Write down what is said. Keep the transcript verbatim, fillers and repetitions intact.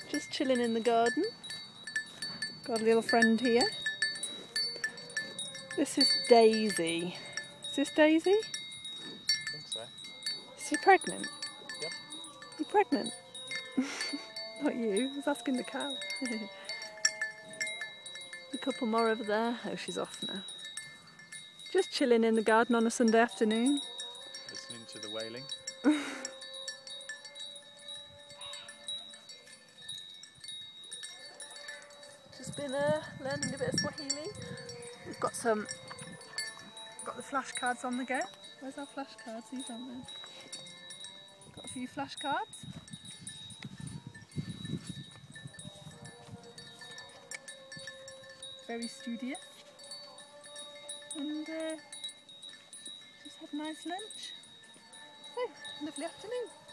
Just chilling in the garden. Got a little friend here. This is Daisy. Is this Daisy? I think so. Is she pregnant? Yep. You pregnant? Not you, I was asking the cow. A couple more over there. Oh, she's off now. Just chilling in the garden on a Sunday afternoon. Listening to the wailing. Just been uh, learning a bit of Swahili. We've got some, got the flashcards on the go. Where's our flashcards? These aren't there. Got a few flashcards. Very studious. And uh, just had a nice lunch. So, lovely afternoon.